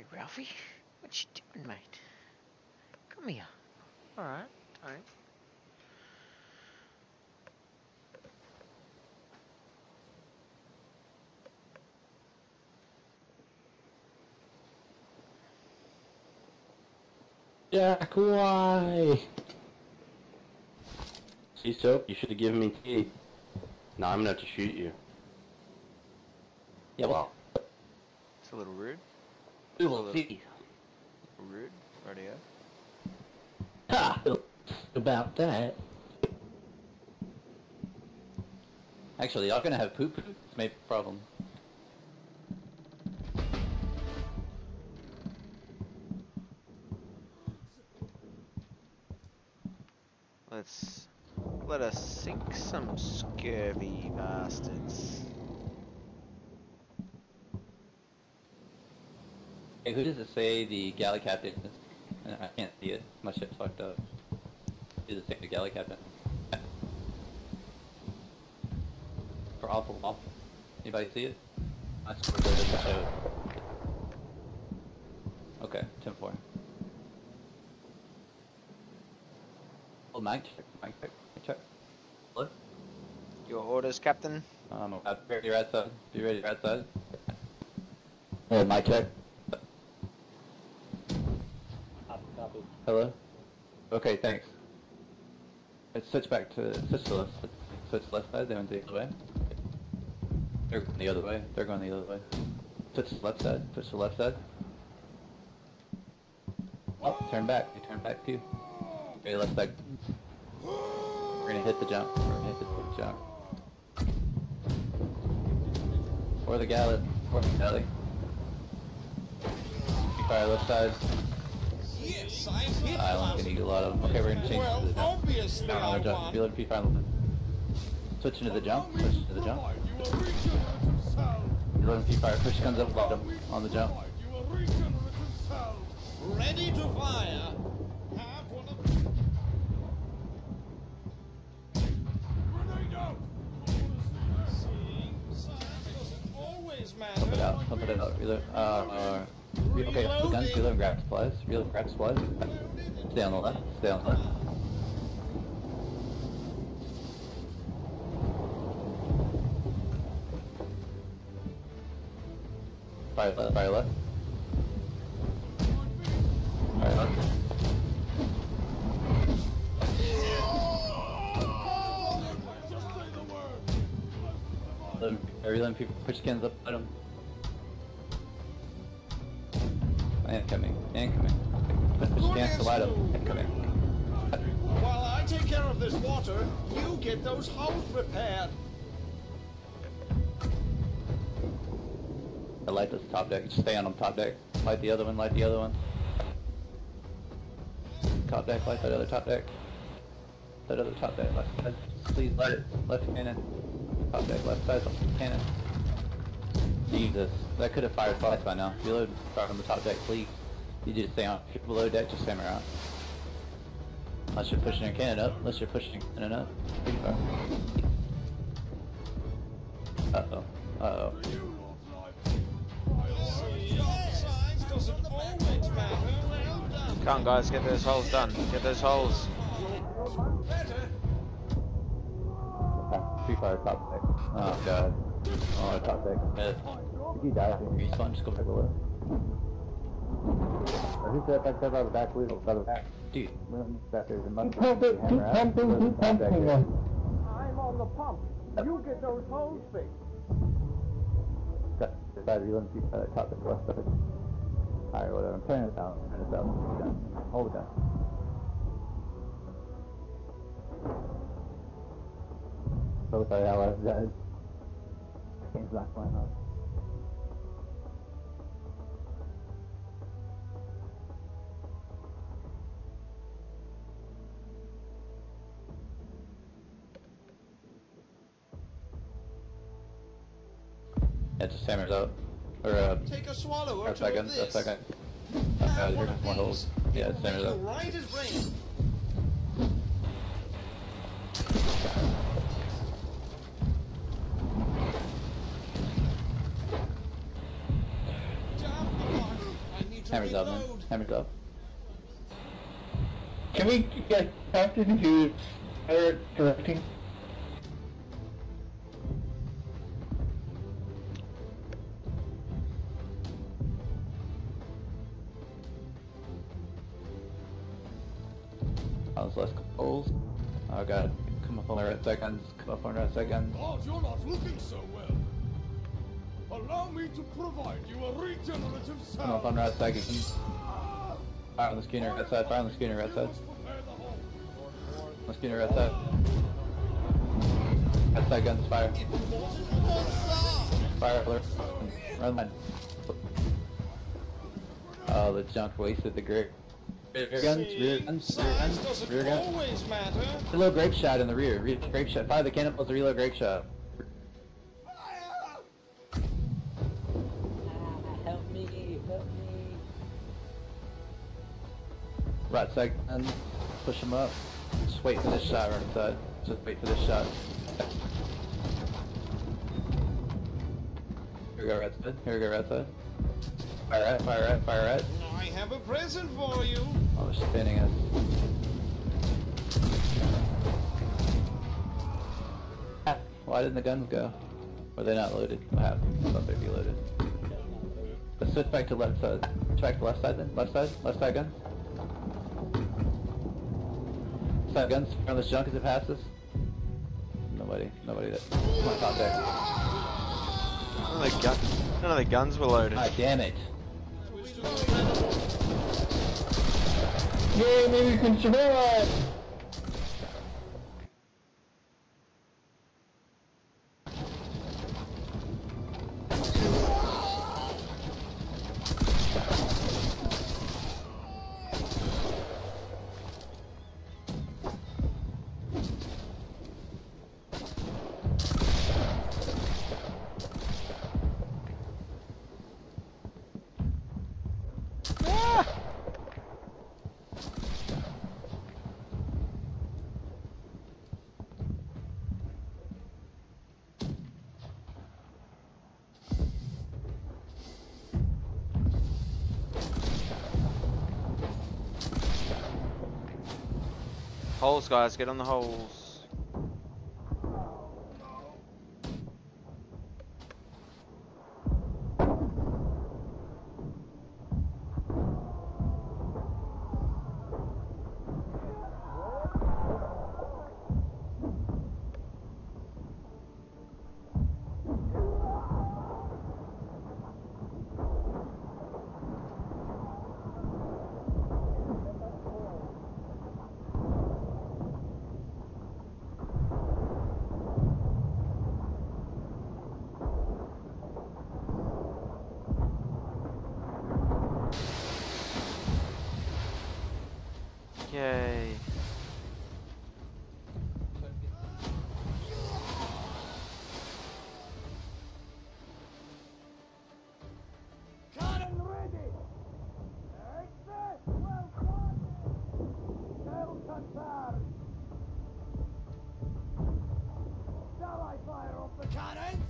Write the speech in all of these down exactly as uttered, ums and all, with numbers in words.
Ralphie. What you doing, mate? Come here. Alright, alright. Jack, why? See, Soap, you should have given me tea. Now I'm gonna have to shoot you. Yeah, well. It's a little rude. A little tea. Rude. Radio. Ha! About that. Actually, y'all gonna have poop? It's maybe a problem. Let's let us sink some scurvy bastards. Hey, who does it say the galley captain is? I can't see it. My ship's fucked up. Who does it say the galley captain? For awful off. Anybody see it? I swear to God, show it. Okay, ten four. Oh, mic check, mic check, mic check. Hello? Your orders, Captain? Um, I'll be ready right side. Be ready right side. Hey, mic check. Copy. Hello? Okay, thanks. Let's switch back to, switch to left, switch to left side, they went the other way. They're going the other way, they're going the other way. Switch to left side, switch to left side. Oh, turn back, you turn back too. Okay, left side. We're gonna hit the jump, we're gonna hit the jump. Or the galley, or the galley. You fire left side. Yes, I'm hit. Island can eat a lot of them. Okay, we're gonna change well, to the jump. obviously No, on the I jump. won. Reload P five. Switch into the jump. Switch to the jump. Reload P five. Push comes up bottom on the jump. Ready to fire. Have one of Seeing signs doesn't always matter. Pump it out. Pump it out. Reload. Uh, uh, re okay, the guns. Reload and grab supplies. Reload, grab supplies. Stay on the left. Stay on the left. Fire left. Fire left. Fire left. Let him, reload people. Push cans up. Let him. Incoming. Incoming. Push cans to light up. Incoming. While I take care of this water, you get those hulls repaired. I light this top deck. Just stay on them top deck. Light the other one. Light the other one. Top deck. Light that other top deck. That other top deck. Left side. Please light it. Left cannon. Top deck. Left side. Cannon. Jesus. That could have fired twice by now. Reload. Start on the top deck, please. You just stay on. If you're below deck, just hammer out. Unless you're pushing your cannon up. Unless you're pushing your cannon up. Uh oh. Uh oh. Signs doesn't always matter. Well done. Come on, guys, get those holes done. Get those holes. Better. Free fire top deck. Oh god. Oh, top deck. Mid. If you die, if you respawn, just go back below. Who's that back there by the back wheel? By the back. Dude, that there's a mushroom. Keep pumping, keep pumping, keep pumping. I'm on the pump. You get those holes fixed. Got the side reload and keep uh, top deck left of it. Alright, whatever. I'm turning this out. Turn this out. Done. Hold it down. So sorry how I was dead. Can't block my house. Yeah, just hammers out. Or, uh, Take a swallow or a two second, of a this. second. Oh god, here's more holes. Yeah, it's hammers out. Right as rain. Damn the luck. I need to Hammers up, man. reload. Hammers up. Can we get Captain who's better at directing? Oh, there's less goals. Oh god, come up on the right side guns. Come up on the right side guns. God, you're not looking so well. Allow me to provide you a regenerative sound. Come up on the right side guns. Fire on the schooner, right side. Fire on the schooner, right side. On the schooner, right side. Right side guns, fire. Fire alert. Run line. Oh, the junk wasted the grape. Rear guns, rear guns, rear Size guns, doesn't rear guns. always matter. Reload grape shot in the rear. Re grape shot. Fire the cannonballs to reload grape shot. Help me, help me. Right side guns. Push them up. Just wait for this shot right side. Just wait for this shot. Here we go right side. Here we go right side. Fire right, fire right, fire right. I have a present for you. Oh, they're spinning us. Ah, why didn't the guns go? Were they not loaded? What happened? I thought they'd be loaded. Let's switch back to left side. Switch back to left side then. Left side. Left side guns. Side guns. Around this junk as it passes. Nobody. Nobody. That. Come on, top deck. None of the gun, none of the guns were loaded. Ah, damn it. Yay, maybe we can survive! Holes, guys, get on the holes. Yay. Cannon ready. Exit. Well done. Alcatraz. Shall I fire off the cannons?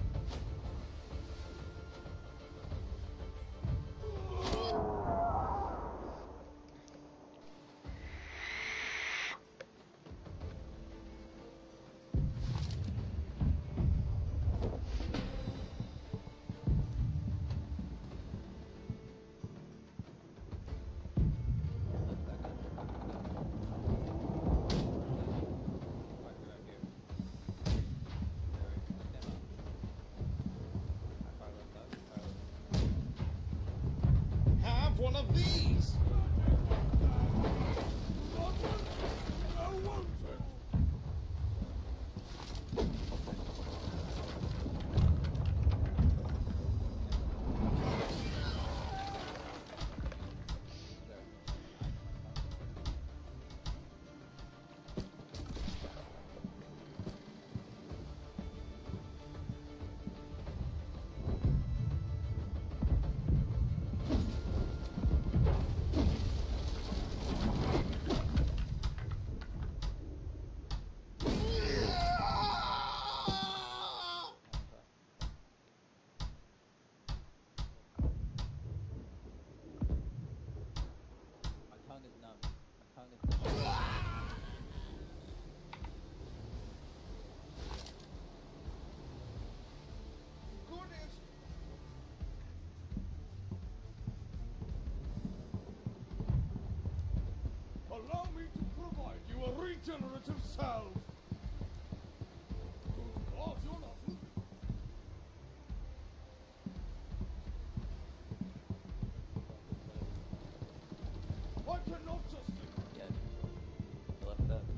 Have one of these. I want it. regenerative salve. Good God, you're not moving. I cannot just... Yeah. Left up.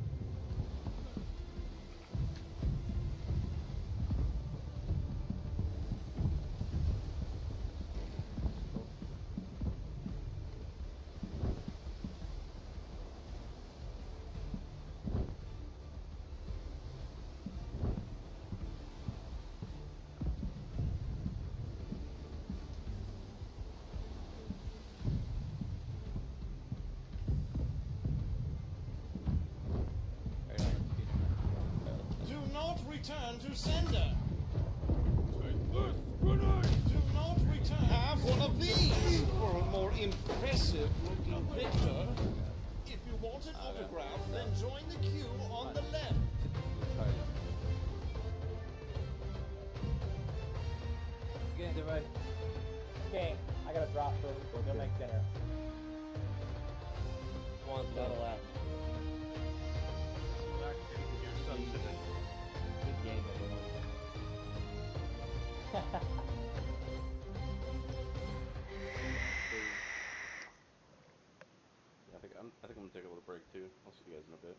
Do not return to sender. Take this, grenade! Do not return. Have one of these for a more impressive looking Victor. If you want an autograph, then join the queue on the left. Get into right. Okay, I gotta drop for we're gonna make dinner. One Go to the left. Good game, everyone. Yeah, I think I'm. I think I'm gonna take a little break too. I'll see you guys in a bit.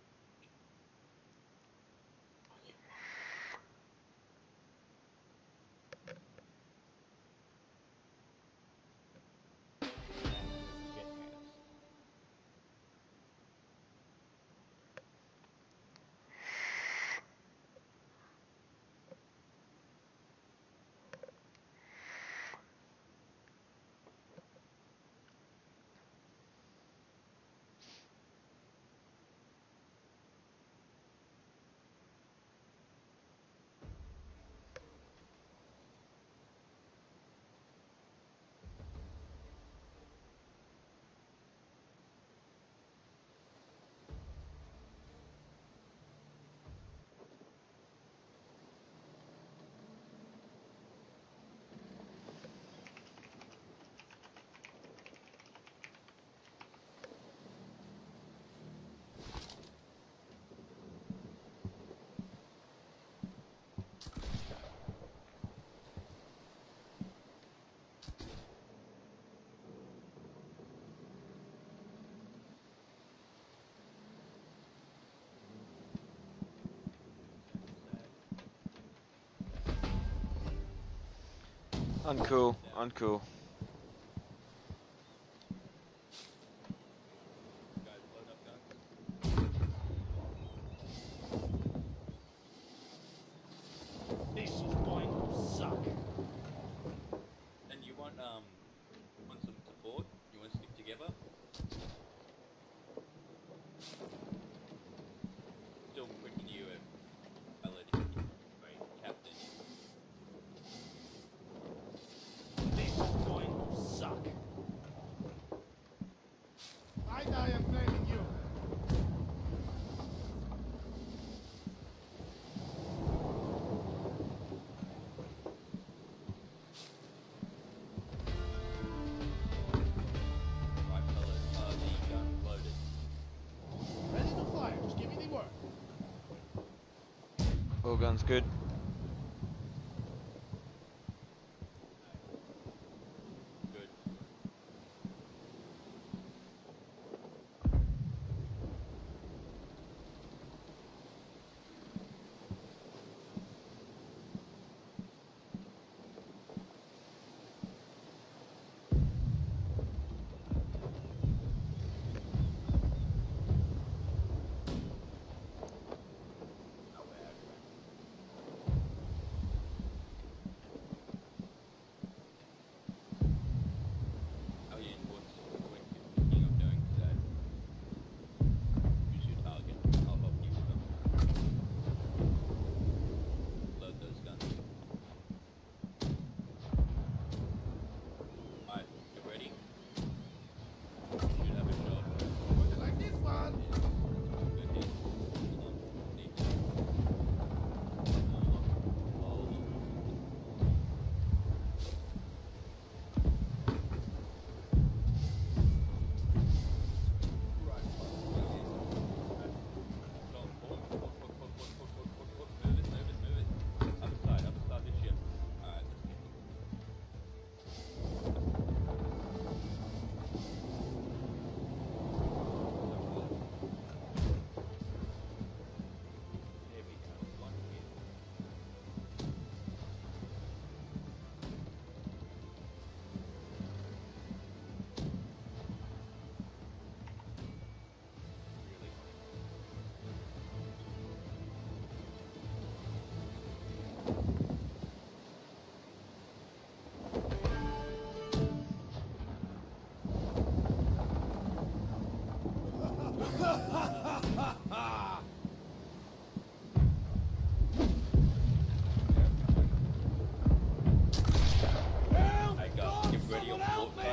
Uncool, uncool. This is going to suck. And you want um want some support? You want to stick together? Still quick you a pilot, right, captain. This is going to suck. I I am blaming you. Right, fellas, uh, the gun loaded. Ready to fire. Just give me the word. All guns good. Good. Not bad.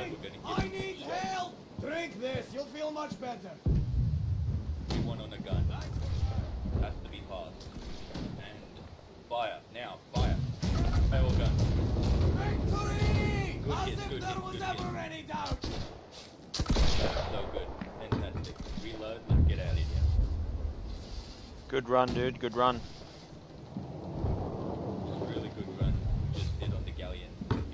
we're gonna get I need help! Drink this, you'll feel much better. you one on a gun. Has to be passed. And fire. Now, fire. Fire all guns. Victory! Good As hit, if good there hit, was good ever hit. any doubt! That's so good. Fantastic. Reload, let's get out of here. Good run, dude. Good run. Just really good run. Just hit on the galleon.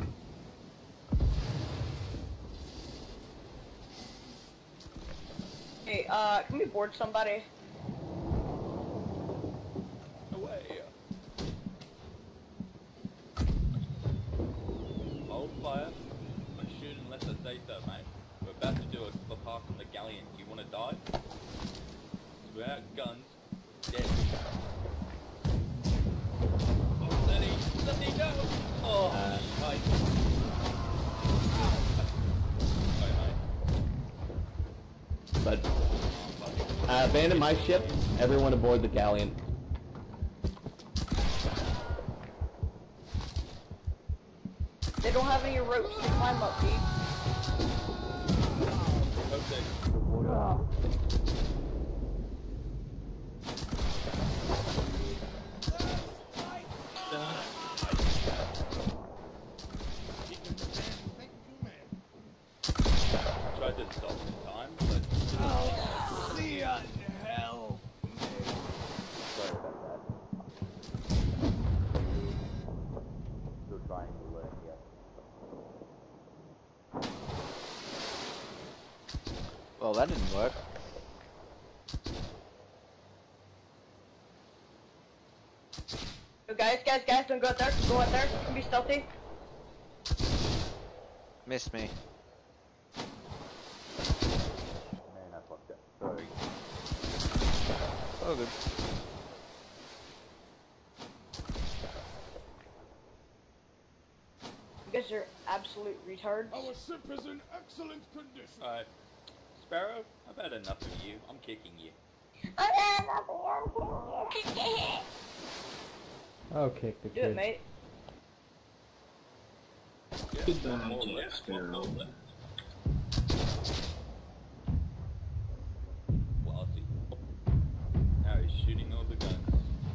Hey, uh, can we board somebody? Away. Hold fire. Don't shoot unless I say so, mate. We're about to do a, a park on the galleon. You wanna die? Without guns, dead. Oh, Lenny! Lenny, no! Oh, Uh, right. Sorry, mate. But uh, abandon my ship. Everyone aboard the galleon. They don't have any ropes to climb up, Pete. Okay. Tried to stop in time, but See ya in hell! sorry about that. Still trying to learn here. Well, that didn't work. So guys, guys, guys, don't go out there. Go out there. You can be stealthy. Missed me. Man, I fucked up. Sorry. Oh, good. You guys are absolute retards. Our ship is in excellent condition. Alright. Sparrow, I've had enough of you. I'm kicking you. Oh, kick the Do it, kid. mate. Yeah, more or less. Well, I see. Now he's shooting all the guns.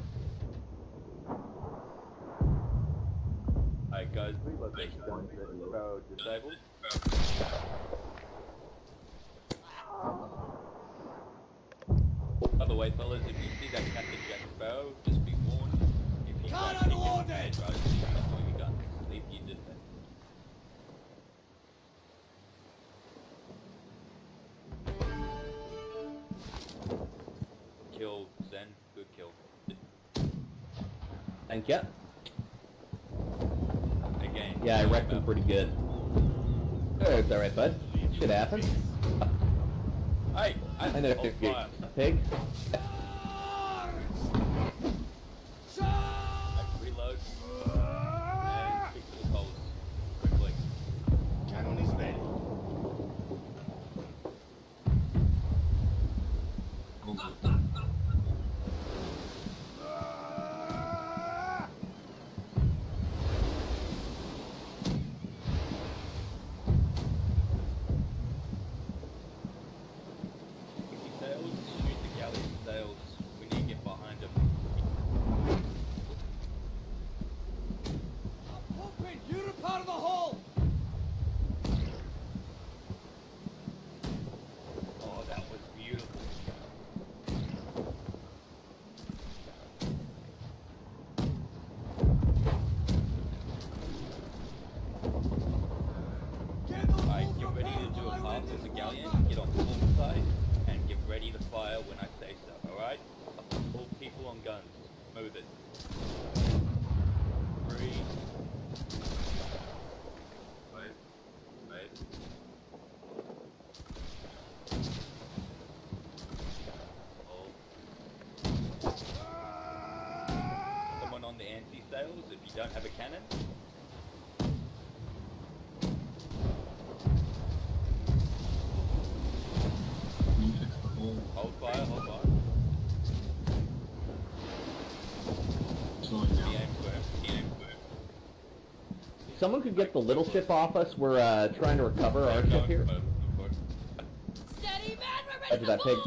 Alright guys, reload those guns that Sparrow disabled. By the way, fellas, if you see that Captain Jack Sparrow, just be warned. If you Gun try to unloaded! get him, he's not doing a gun. Leave you did that. Kill Zen, good kill. Thank you. Again. Yeah, I wrecked him pretty good. It's alright, bud. Shit happens. Hey, I, I know hold you're fire. a pig. Like, reload. And pick the holes quickly. Cannon is ready. Sails, shoot the galleon sails. We need to get behind them. Pumping, you repair the hull! Oh, that was beautiful. Get those Alright, hulls get ready to repaired do a while I pass win on the this galleon, war. get on full side, and get ready to fire when I say so, alright? All people on guns. Move it. Three. Wait. Wait. Hold. Someone on the anti-sails if you don't have a cannon. Hold fire, hold fire. He aimed firm, he aimed firm. someone could get the little ship off us, we're uh, trying to recover our ship here. Steady, man, we're ready After that pig.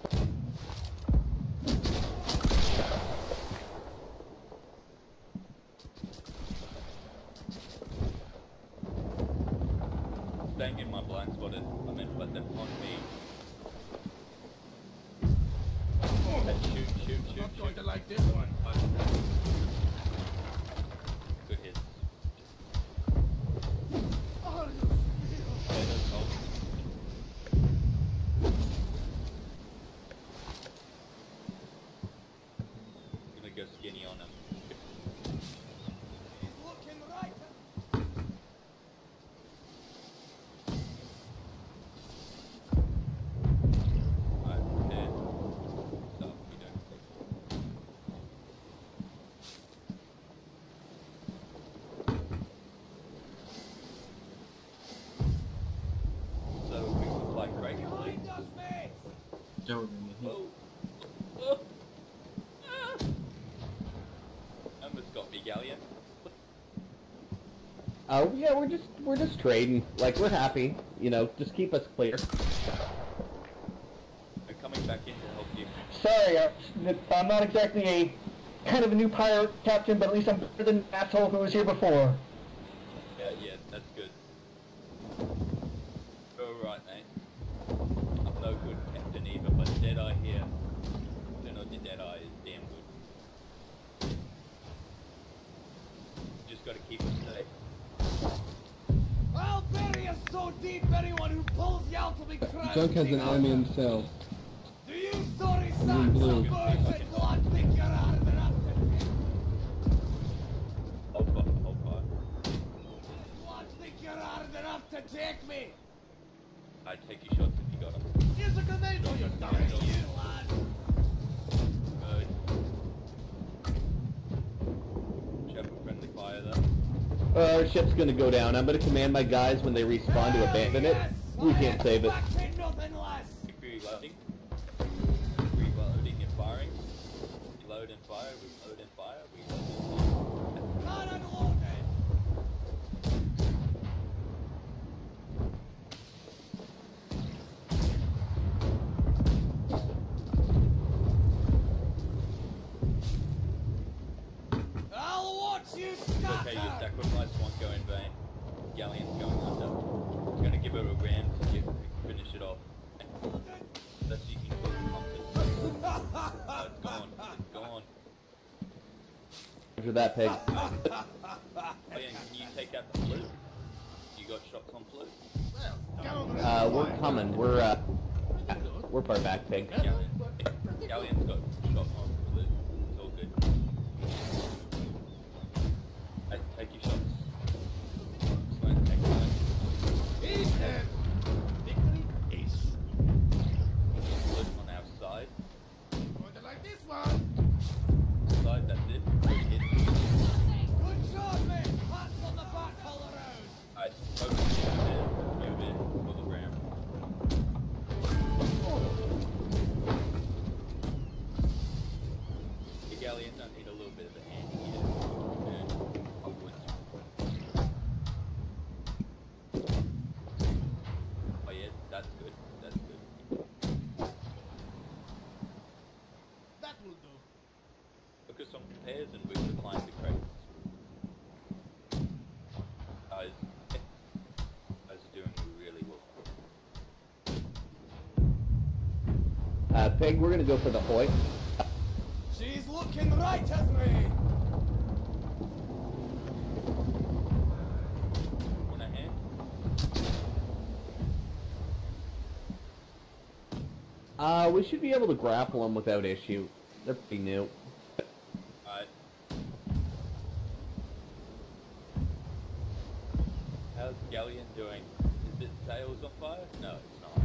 Staying in my blind spotted. I meant let them on me. And shoot, shoot, shoot, I'm shoot. going to like this one. Good hits. Oh, Yeah, that's all. I'm gonna go skinny on him. he's looking right. Alright, dead. So, we don't take So, we can fly gracefully. Don't Oh. Oh. Ah. Almost got me, Galleon. Oh yeah, we're just we're just trading. Like we're happy, you know. Just keep us clear. I'm coming back in to help you. Sorry, I- I'm not exactly a kind of a new pirate captain, but at least I'm better than the asshole who was here before. Yeah, yeah, that's good. Alright, mate. I'm no good captain either, but Deadeye here. Then on your Deadeye is damn good. Just gotta keep it safe. I'll bury you so deep anyone who pulls you out will be crying. Junk has an enemy himself. Do you sorry in sons blue. of birds and blood think you're hard enough to Hold fire, hold fire. blood think you're hard enough to take me? I take your shots if you got them. Here's a grenade on your dummy, you lad. Good. Should have a friendly fire there. Uh, our ship's gonna go down. I'm gonna command my guys when they respawn to abandon it. We can't save it. Expecting nothing less. Keep reloading. Reloading and firing. Reload and fire, reload and fire, reload and fire. Not unloaded. I'll watch you scatter. Okay, your sacrifice won't go in vain. Galleon's going under. It's gonna give her a ram to get, finish it off. That's you can put the compass. Oh, it's gone. It's gone. After that pig. Oh yeah, can you take out the flute? You got shots on flute? Uh, we're coming. We're uh, we're far back, pig. Galleon. Galleon's got shot on flute. It's all good. Hey, take your shots. Excellent, excellent. He's dead. Victory ace. Flute on our side. Going to like this one. Side, that's it. Good hit. Good job, mate. Pats on the back all around. Alright, focus in, move in for the ram. The Galleon don't need a little bit of a hand here. Yeah, upwards. Oh yeah, that's good, that's good. That will do. Focus on repairs and we will climb the crates. Guys, guys are doing really well. Uh, pig, we're gonna go for the Hoy. She's looking right at me. Want a hand? Uh, we should be able to grapple them without issue. They're pretty new. Alright. How's Galleon doing? Is it sails on fire? No, it's not.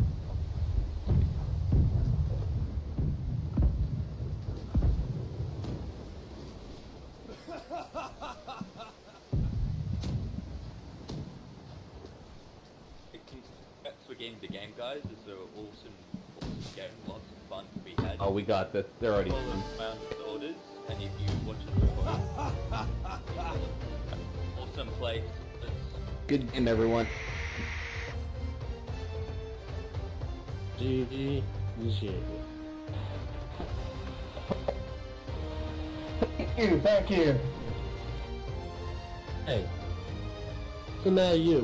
It can, that's for getting the game, guys. It's an awesome, awesome game. Lots of fun to be had. Oh, we got this. They're already Follow done. around the orders, and if you watch it before, awesome place. Good game, everyone. G G. G. Thank you, thank you. Hey. So now you.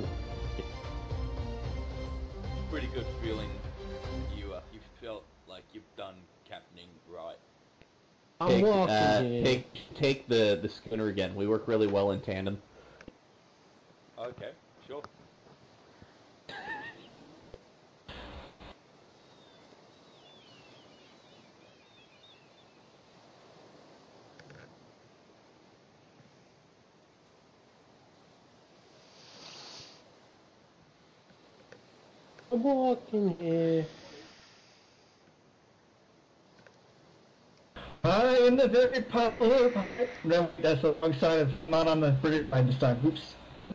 Pretty good feeling. You uh, you felt like you've done captaining right. I'm Take, walking uh, here. take, take the, the schooner again. We work really well in tandem. Okay, sure. I'm walking here. I am the very popular pirate. No, that's the wrong side of, not on the British side this time. Oops.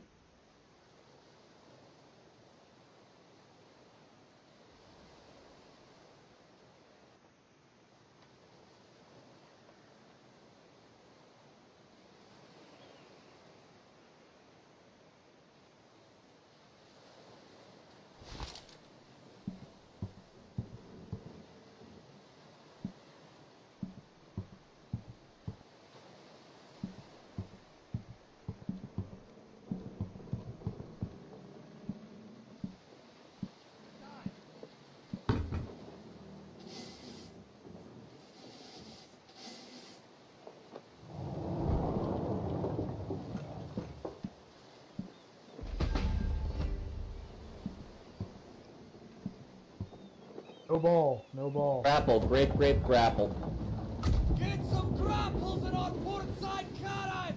No ball, no ball. Grapple, grape, grape, grapple. Get some grapples and on port side cannons!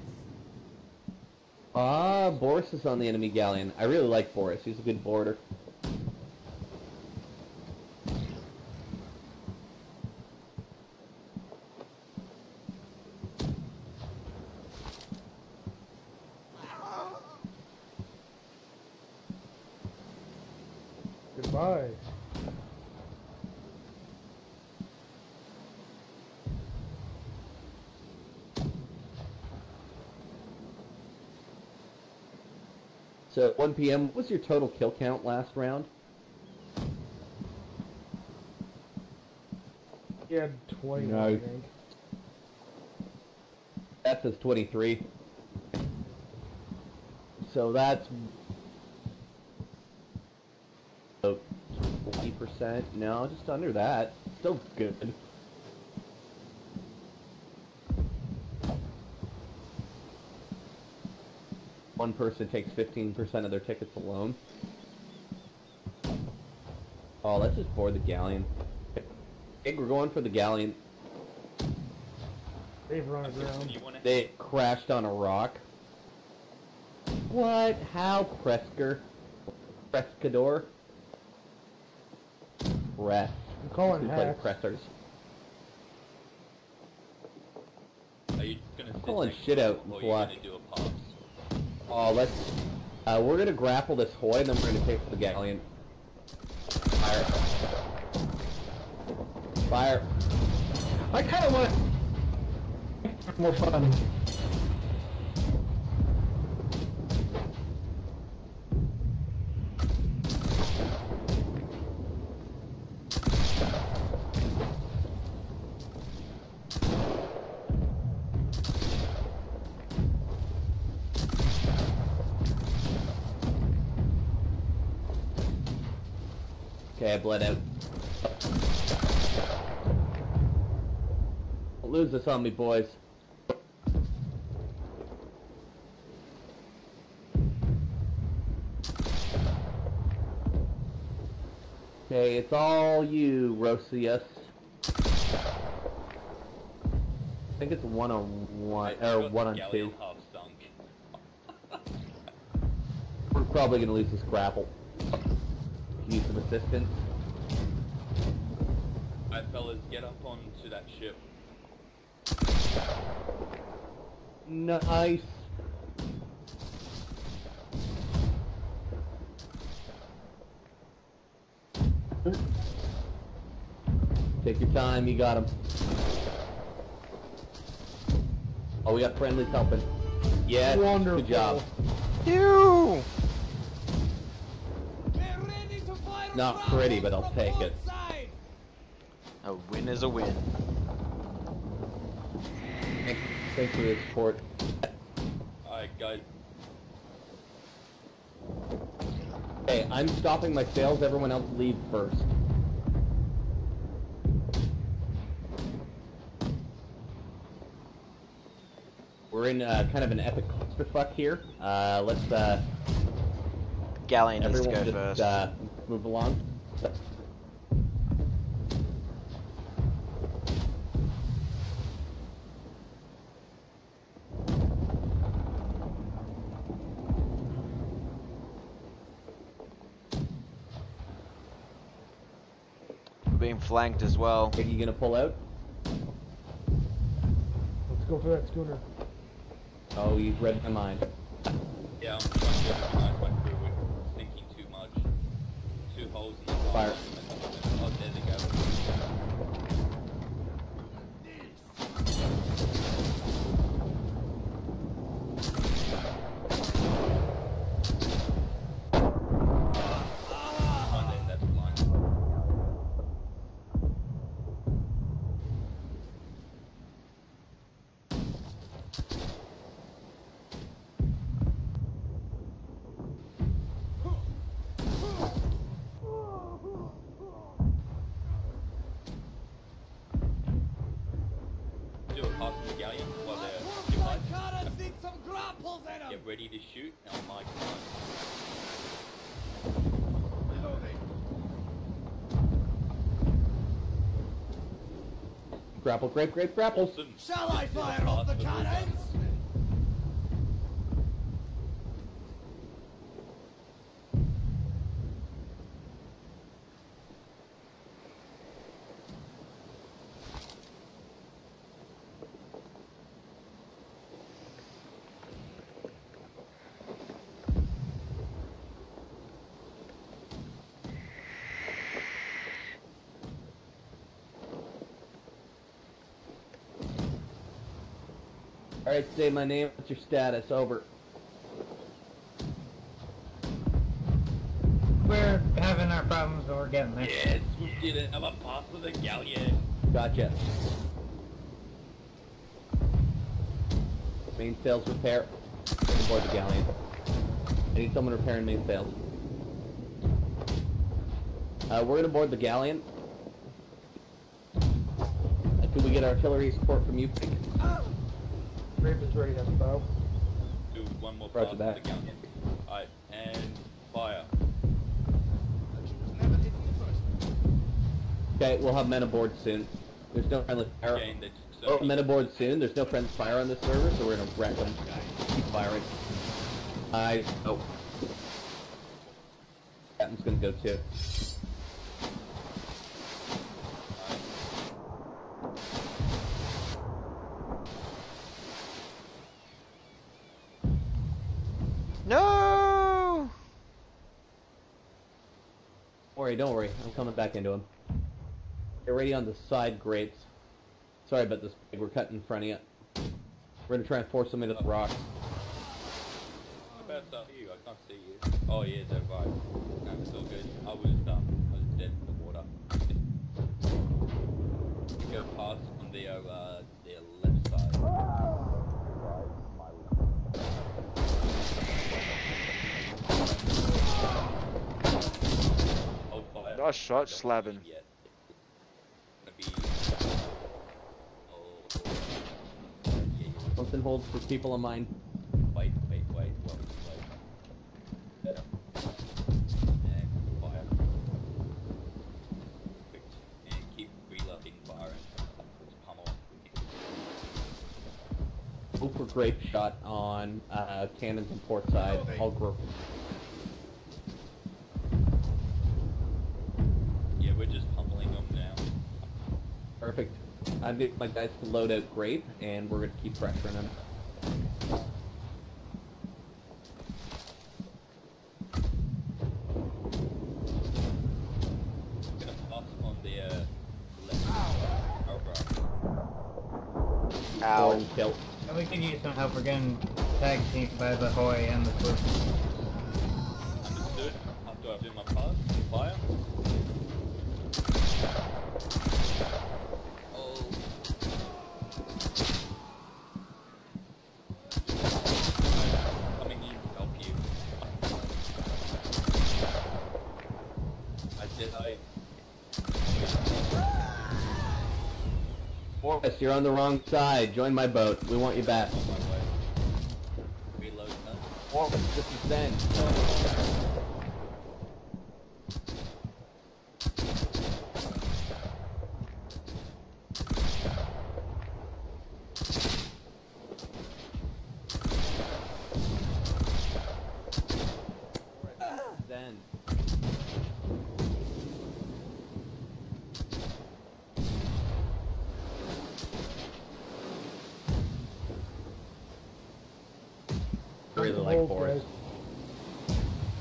Ah, Boris is on the enemy galleon. I really like Boris. He's a good boarder. Goodbye. So, at one P M, what was your total kill count last round? He had twenty, No. I think. That says twenty-three. So that's... forty percent? No, just under that. Still good. One person takes fifteen percent of their tickets alone. Oh, let's just board the galleon. Hey, we're going for the galleon. They've run aground. You wanna They crashed on a rock. What? How, Presker? Prescador? Press. I'm calling Who's like hacks. pressers? Are you gonna sit Calling next shit to out him, or in are you flush. gonna do a pass? Oh, let's... Uh, we're gonna grapple this hoy, and then we're gonna take the galleon. Fire. Fire. I kind of want more fun. Okay, I bled out. Don't lose this on me, boys. Okay, it's all you, Rosius. I think it's one on one, I or got one the on galleon two. half sunk. We're probably gonna lose this grapple. Need some assistance. Alright fellas, get up onto that ship. Nice. Take your time, you got him. Oh, we got friendlies helping. Yeah, Wonderful. good job. You! Not pretty, but I'll take it. A win is a win. Thanks, thanks for the support. Alright, guys. Hey, I'm stopping my sales. Everyone else leave first. We're in uh, kind of an epic clusterfuck here. Uh, let's uh, Galleon needs to everyone go just first. uh, move along. We're being flanked as well. Are you gonna pull out? Let's go for that schooner. Oh, you've read my mind. Yeah, I'm trying to get my way through. We're thinking too much. Two holes in the Fire. Oh, there they go. One day, that's blind. Do a pass to the galleon while they're get ready to shoot on my command. Grapple, grape, grape, grapple. Awesome. Shall I fire off the cannons? Alright, say my name. What's your status? Over. We're having our problems, but we're getting there. Yes, we did it. I'm a pass to the galleon. Gotcha. Main sails repair. Aboard the galleon. I need someone repairing main sails. Uh, we're gonna board the galleon. Uh, can we get artillery support from you, please? Grape is ready, that's bow. Do one more Roger pass to that. the galleon. Alright, and fire. Okay, we'll have men aboard soon. There's no friendly fire. Again, they just Oh, men aboard soon. There's no friendly fire on this server, so we're gonna wreck them. Keep firing. I. Oh. Captain's gonna go too. No! Don't worry, don't worry. I'm coming back into him. Get ready on the side grates. Sorry about this. We're cutting in front of you. We're gonna try and force them into the rocks. What about stuff you? I can't see you. Oh yeah, they're right. No, it's all good. I was um, I was dead in the water. You go past on the uh, their left side. Right, my Hold fire. Nice shot, Don't slabbing. shoot yet. It's gonna be. Oh. Yeah, yeah. Something holds for people of mine. Wait, wait, wait, wait, wait. Better. And fire. Perfect. And keep reloading fire and just pummel. Go for grape shot on uh, cannons and port side. I'll grow. Yeah, we're just pummeling them now. Perfect. I'm getting my guys to load out grape, and we're gonna keep pressuring them. Gonna pass on the uh, left. Over. Ow. Gordon kill. And we could use some help. We're getting tag teamed by the Hoy and the Swoop. Understood. After I do my pass, fire. Forrest, you're on the wrong side. Join my boat. We want you back. On my way. Reload, huh? Forrest, this is Zen. Zen. I really like Hold, Forrest. guys.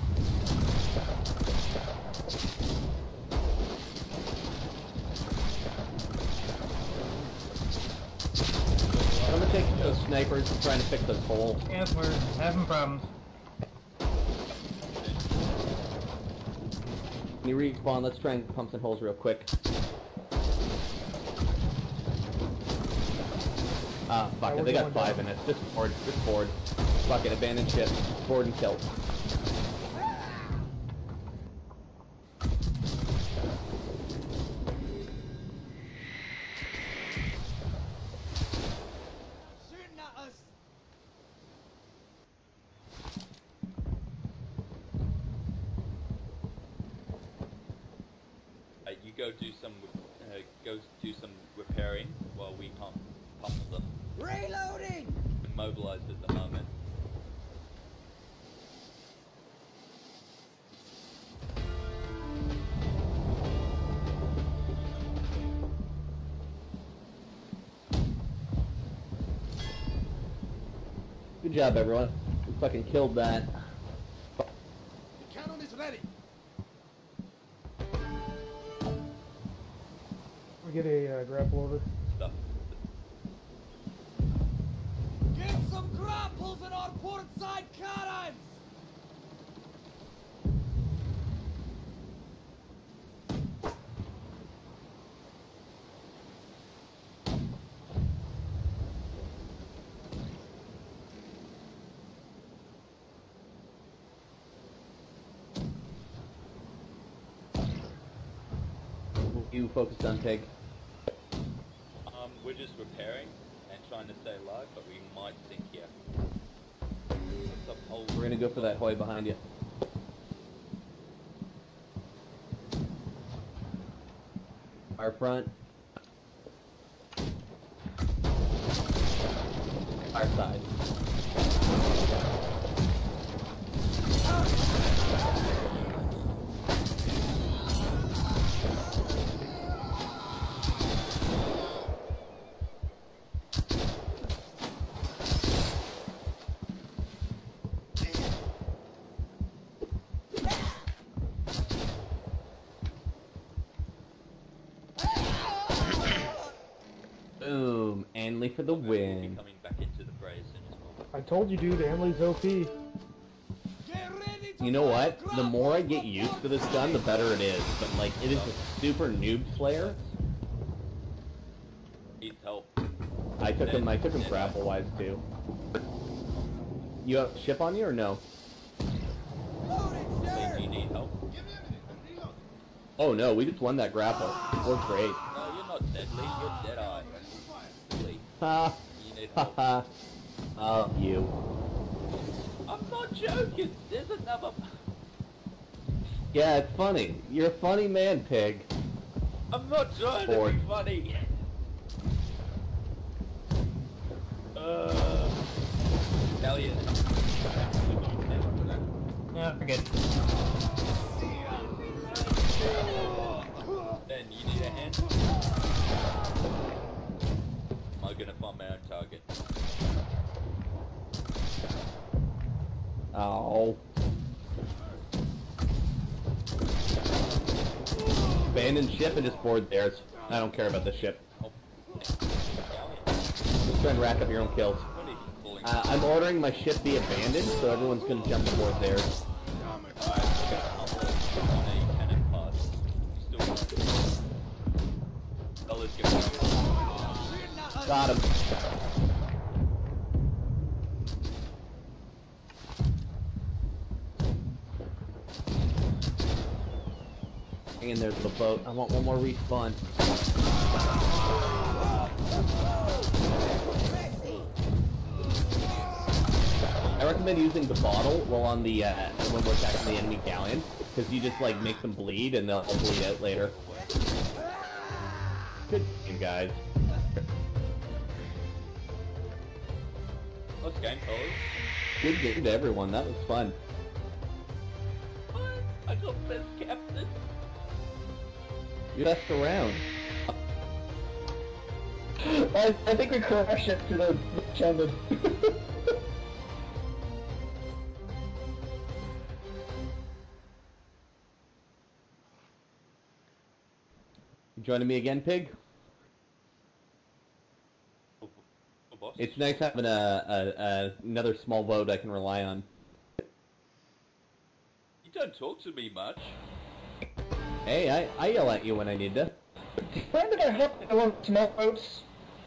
I'm gonna take those snipers and trying to fix those holes. Yes, we're having problems. Can you respawn? Let's try and pump some holes real quick. Ah, fuck Yeah, it. we're They got going five down. in it. Just board. Just board. Fuck it. Abandoned ship. Board and kill. Shooting at us! Uh, you go do some, uh, go do some repairing while we pump, pummel them. Reloading! Immobilized at the moment. Good job, everyone. We fucking killed that. The cannon is ready! We get a uh, grapple order. Stuff. Get some grapples in our port side cannons! You focused on Pig. Um, we're just repairing and trying to stay alive, but we might sink here. What's up, old? We're gonna go for that hoy behind you. Our front. Our side. Boom! Anley for the We'll be win. coming back into the fray as soon as possible. I told you, dude, Anley's O P. Get ready to You know fire what? The more I grapples get from used port to this gun, the side. better it is. But like, it is a super noob player. Needs help. I took him. I took him Yeah. grapple wise too. You have ship on you or no? Loading, Hey, sir! do you need help? Give me a minute, I'm reloading. Oh no, we just won that grapple. We're great. No, you're not deadly. You're dead eye. Really? Ha You need ha help. ha. Oh, you. I'm not joking. There's another. Yeah, it's funny. You're a funny man, Pig. I'm not trying to Bored. be funny. Uh, Elliot. Yeah, we're good. Ben, you need a hand? Am I gonna find my own target? Oh. Abandoned ship and just board theirs. I don't care about the ship. Oh, Just try and rack up your own kills. what are you calling? Uh, I'm ordering my ship be abandoned, so everyone's gonna jump aboard theirs. Alright, we're gonna humble on a cannon pass. Still. Oh, let's get going. Got him. Hang in there, little boat. I want one more respawn. I recommend using the bottle while on the, uh, when we're attacking the enemy galleon, because you just, like, make them bleed, and they'll bleed out later. Good game, guys. Let's game, fellas. Good game to everyone, that was fun. What? I got best captain. You messed around. I, I think we crashed it to the ended. You joining me again, Pig? Oh, oh, boss. It's nice having a, a, a another small boat I can rely on. You don't talk to me much. Hey, I, I yell at you when I need to. When did I hop in one of the small boats?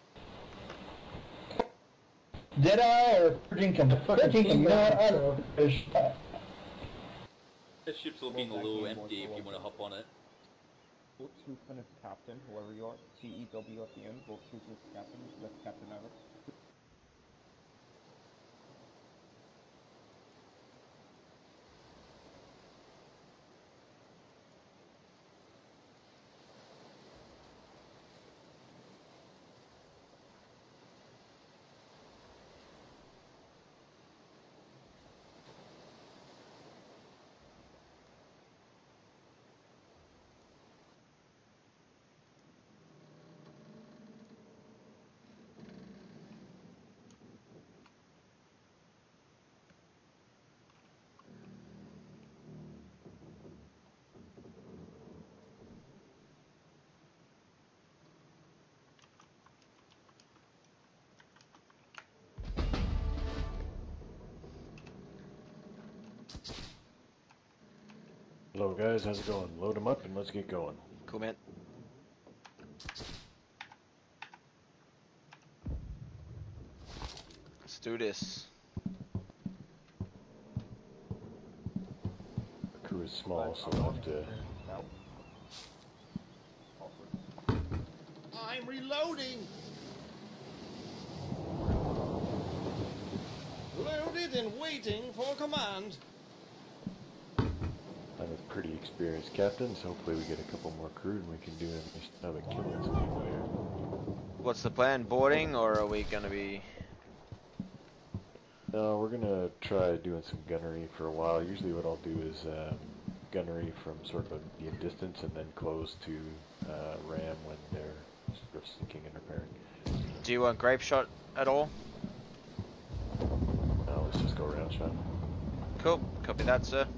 Did I or Dinkum? Dinkum, you know what? I don't know. The ship's looking a little empty if you want to hop on it. Vote Swoopman as captain, whoever you are. C E W at the end. Vote Swoopman as captain. Best captain ever. Hello guys, how's it going? Load them up and let's get going. Cool, man. Let's do this. The crew is small, so we'll have to... I'm reloading! Loaded and waiting for command. I'm a pretty experienced captain, so hopefully we get a couple more crew and we can do another killing some people here. What's the plan? Boarding, or are we gonna be... No, we're gonna try doing some gunnery for a while. Usually what I'll do is um, gunnery from sort of a medium distance and then close to uh, ram when they're sort of sinking and repairing. Do you want grape shot at all? No, let's just go round shot. Cool. Copy that, sir.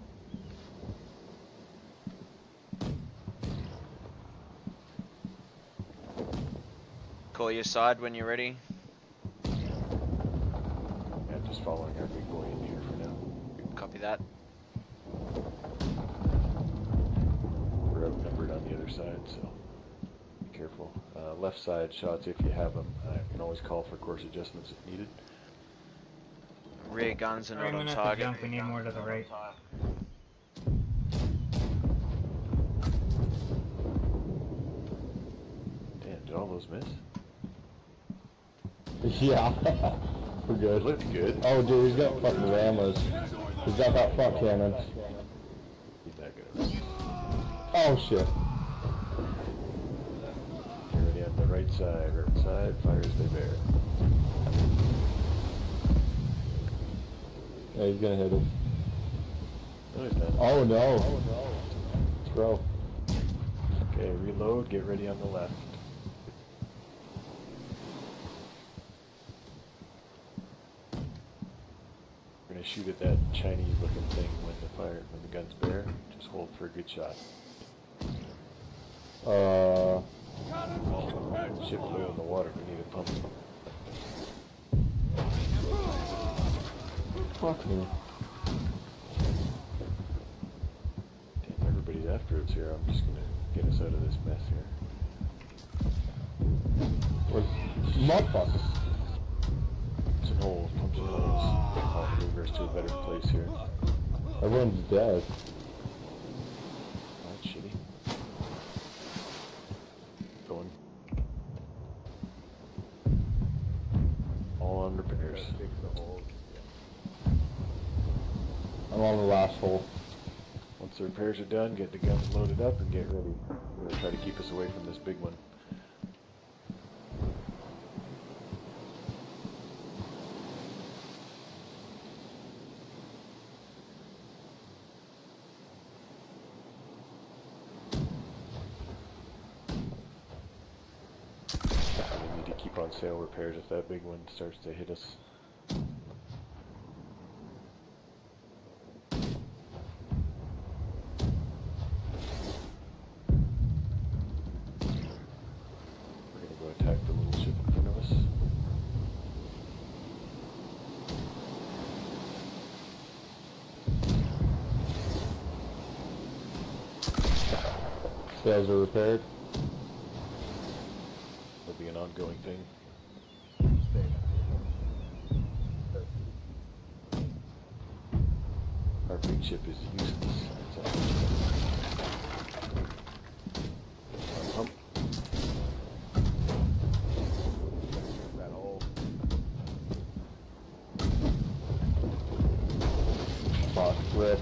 Call your side when you're ready. Yeah, just following our big boy in here for now. Copy that. We're outnumbered on the other side, so be careful. Uh, left side shots, if you have them, I can always call for course adjustments if needed. Rear guns are not on at the target. jump, we need more to the right. Damn, did all those miss? Yeah, we're good. Looked good. Oh, dude, he's got fucking rammers. He's got that front cannon. He's not gonna. Oh shit. Ready on the right side, right side, fire as they bear. Yeah, he's gonna hit him. No, he's not. Oh no. Throw. Okay, reload, get ready on the left. We're gonna shoot at that Chinese looking thing when the fire when the gun's bare. Just hold for a good shot. Uh. Ship low in the water, we need a pump. Fuck me. Damn, everybody's after us here. I'm just gonna get us out of this mess here. Where's motherfucker? Some holes, pump some holes. I'll move us to a better place here. Everyone's dead. That's shitty. Going. All on repairs. I'm on the last hole. Once the repairs are done, get the guns loaded up and get ready. We're gonna try to keep us away from this big one. We need to keep on sail repairs if that big one starts to hit us. Attack the little ship in front of us. Sails are repaired. It'll be an ongoing thing. Our big ship is useless. Pump. Lost rip.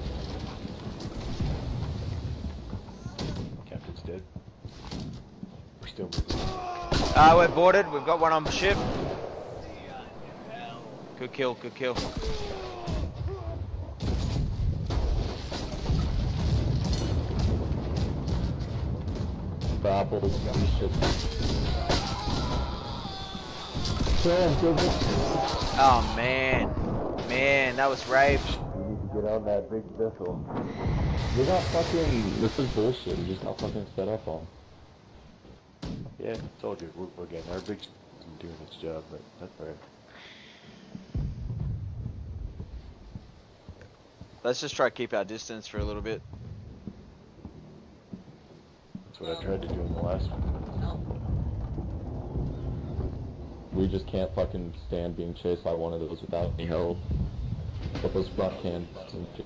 Captain's dead. We're still moving. Uh, we're boarded. We've got one on the ship. Good kill, good kill. Baffles. Oh man. Man, that was rape. We need to get on that big vessel. We're not fucking... This is bullshit. We're just not fucking set up on. Yeah, it's all good. We're, again, our big ship isn't doing its job, but that's alright. Let's just try to keep our distance for a little bit. That's what I tried to do in the last one. We just can't fucking stand being chased by one of those without any help. With those front cans and shit.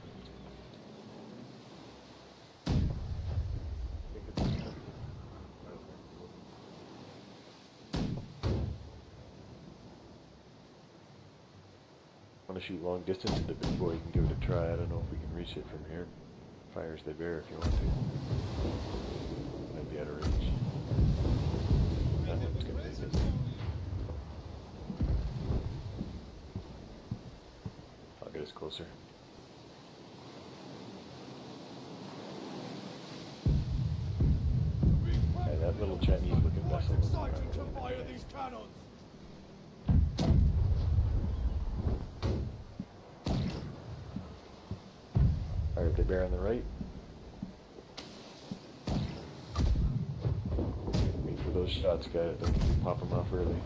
Want to shoot long distance at the big boy, you can give it a try. I don't know if we can reach it from here. Fires they bear if you want to. Might be out of reach. That one's gonna make it. I'll get us closer. Yeah, that little Chinese looking vessel. Exciting to fire these cannons! Alright, they bear on the right. Wait for those shots, guys. Don't pop them off early.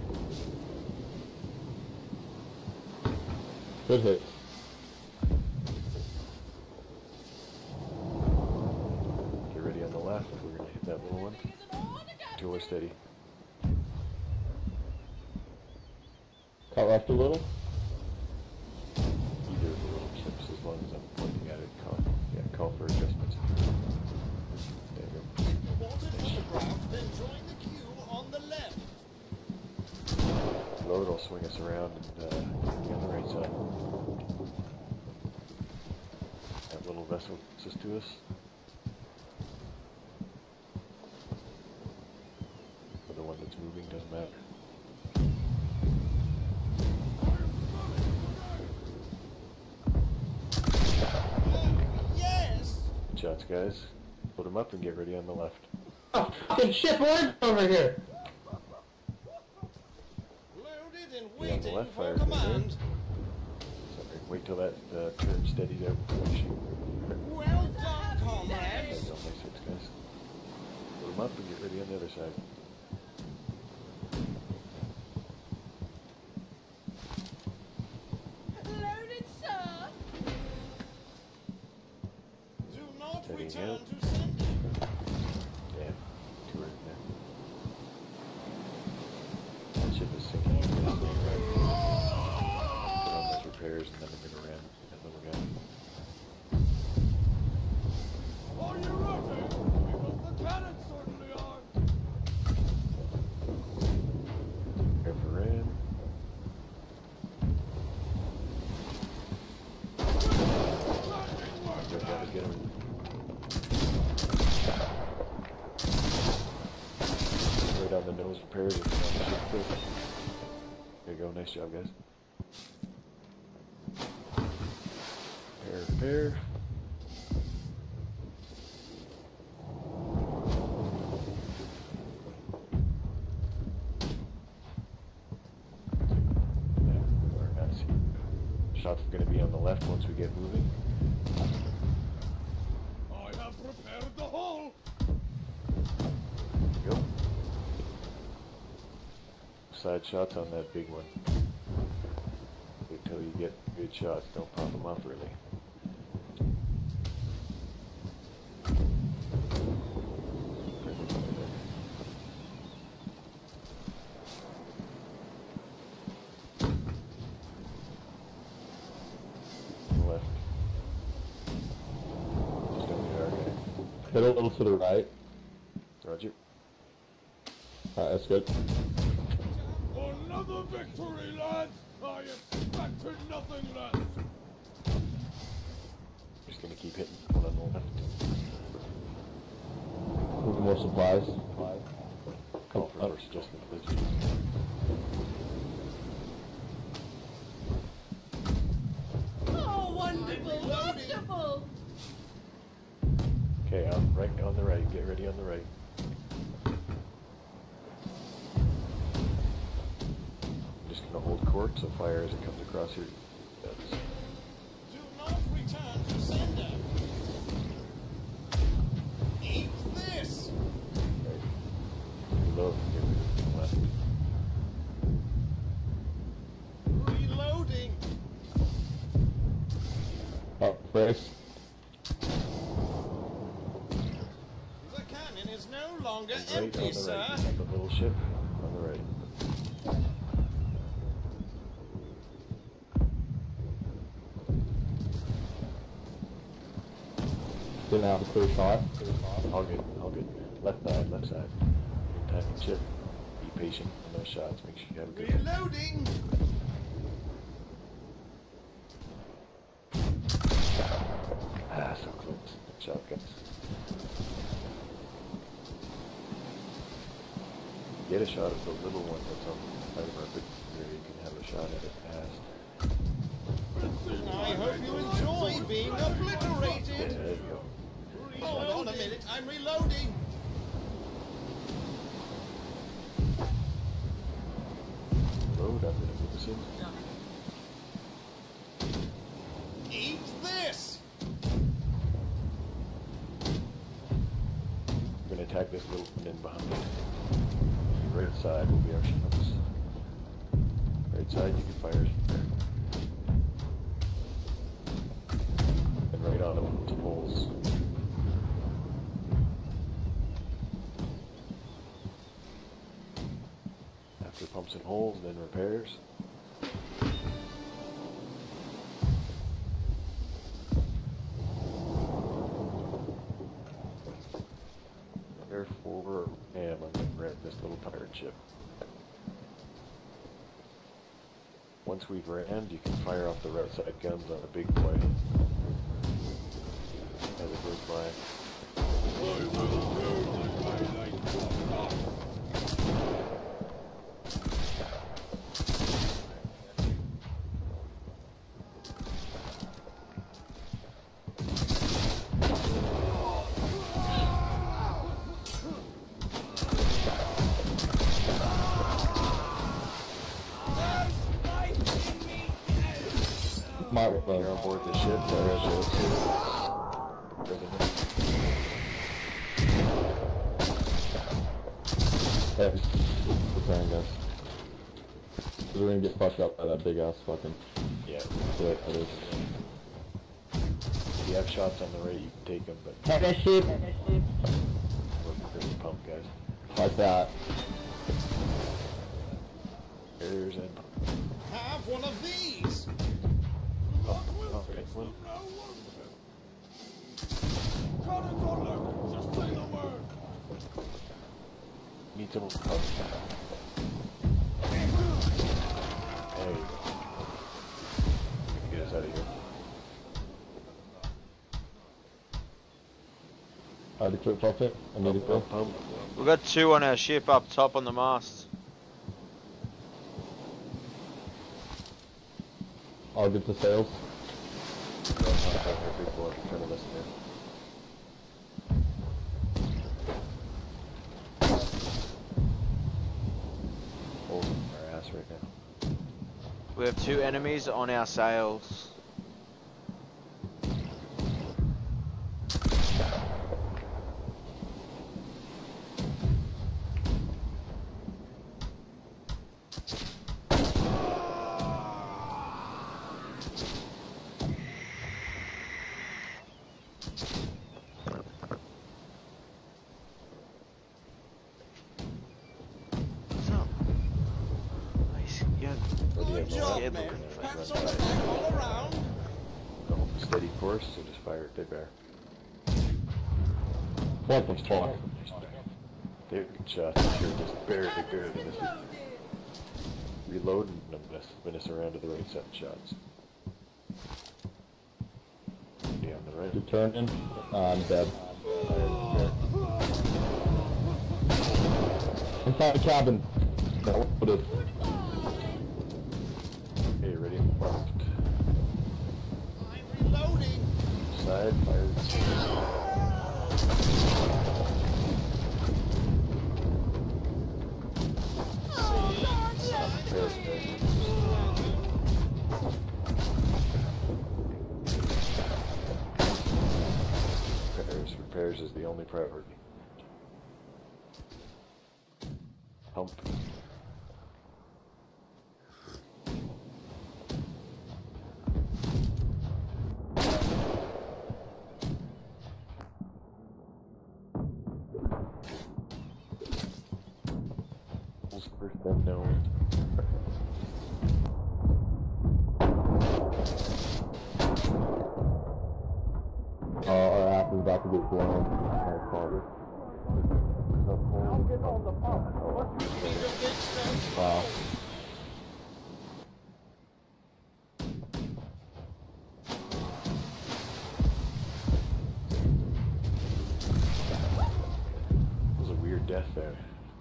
Good hit. Get ready on the left. We're gonna hit that little one. Until we're steady. Cut left a little. Either of the little chips, as long as I'm pointing at it. Call, yeah, call for adjustments. There you go. Wanted photograph, then join the queue on the left. Load will swing us around and uh, be on the right side. That little vessel closest to us. Or the one that's moving, doesn't matter. Yes! Good shots, guys. Put them up and get ready on the left. Oh, fucking shipboard over here. Loaded and Be on the waiting left, for fire. command. Sorry, wait till that uh, turn steady there before you shoot. Well done, There comrades! you go, nice hits, guys. Put them up and get ready on the other side. Loaded, sir. Do not Steady return out. to sender. Damn, too early there. That ship is sinking. It's gonna stay right. Put on those repairs and then we're gonna ram that little guy. Are you ready? Because the cannons certainly are. Prepare for ram. repairs and finish it quick. There you go, nice job guys. Repair, repair. Shots are going to be on the left once we get moving. I have prepared the hole. There you go. Side shots on that big one. Wait till you get good shots. Don't pop them off early. Hit a little to the right. Roger. Alright, that's good. Another victory, lads! I expected nothing less. Just gonna keep hitting one on the left. Moving more supplies. Call for force adjustment, please. Oh, wonderful, wonderful! Okay, on right on the right. Get ready on the right. I'm just gonna hold court so fire as it comes across here. That's Do not return to sender. Eat this. right. Reload. Get rid of the left. Reloading. Oh, brace. The cannon is no longer Right empty, on the sir. right. On the little ship on the right. Didn't have a clear shot. All good. All good. Left side. Left side. Attacking ship. Be patient on those shots. Make sure you have a good. Reloading. Ah, so close. Good shot, guys. Get a shot of the little one that's on the side of our big here. You can have a shot at it fast. I hope you enjoy being Yeah, obliterated. there you go. Hold on a minute, I'm reloading. Load. I'm gonna move this in. Eat this. We're gonna attack this little one in behind it. Right side will be our shots. Right side, you can fire there. And right on them to holes. After pumps and holes, then repairs. Therefore, am I'm gonna grab this little pirate ship. Once we've rammed, you can fire off the right side guns on the big boy as it goes by. My You're on board the ship. There it is. Yeah, preparing guys. Cause we're gonna get fucked up by that big ass fucking. Yeah. Shit, that is. If you have shots on the right, you can take them, but Tennis ship. we're pretty pumped, guys. Like that. Carriers and pump. Have one of these. Pump. Pump. Right one. Cannons are loaded. Just say the word. Need some pump. There you go. Get us out of here. How to quit pump it? I need to Pump, go. pump, pump. We've got two on our ship up top on the mast. All good to sails. People are trying to listen in. Holding our ass right now. We have two enemies on our sails. Good job, man. Pats on the back all around. Go steady course, so just fire at Big Bear. What the fuck? They're good shots. Sure, just barely, barely miss it. Reload and miss, miss around to the right set shots. Yeah, on the right. Good turn in. Uh, I'm dead. Inside the cabin. No, what is? Okay, ready? Marked. I'm reloading. Side, fired. Repairs, repairs is the only priority. Pump. First unknown. Uh, our app is about to get blown. Our car. I'll get on the pump. Wow. It was a weird death there.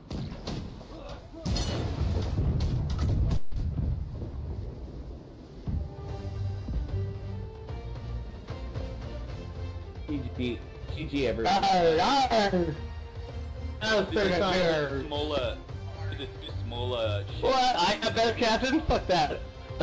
G G. G G everyone. Arr, arr. That was This pretty is a fair. smaller. This is two smaller ships. What? I have better captain? Fuck that.